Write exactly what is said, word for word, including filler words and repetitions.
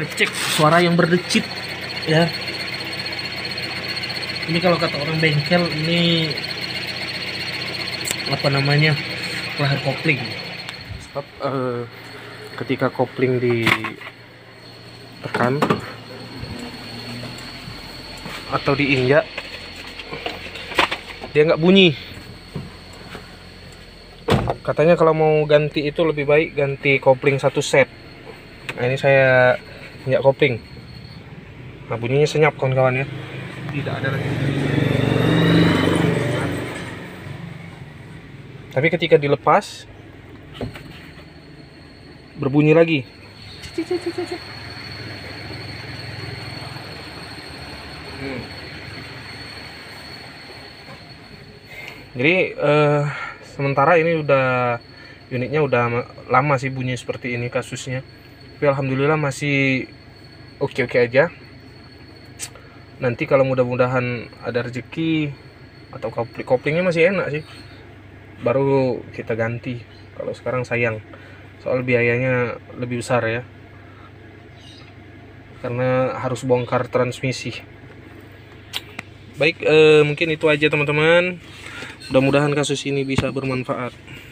Kita cek suara yang berdecit ya. Ini kalau kata orang bengkel ini apa namanya, leher kopling. Sebab uh, ketika kopling ditekan atau diinjak, dia nggak bunyi. Katanya kalau mau ganti itu lebih baik ganti kopling satu set. Nah ini saya injak kopling. Nah bunyinya senyap kawan-kawan ya. Tidak ada lagi. Tapi ketika dilepas berbunyi lagi. Hmm. Jadi eh, sementara ini udah unitnya udah lama sih bunyi seperti ini kasusnya. Tapi alhamdulillah masih oke-oke aja. Nanti kalau mudah-mudahan ada rezeki atau koplingnya masih enak sih, baru kita ganti. Kalau sekarang sayang, soal biayanya lebih besar ya, karena harus bongkar transmisi. Baik, eh, mungkin itu aja teman-teman. Mudah-mudahan kasus ini bisa bermanfaat.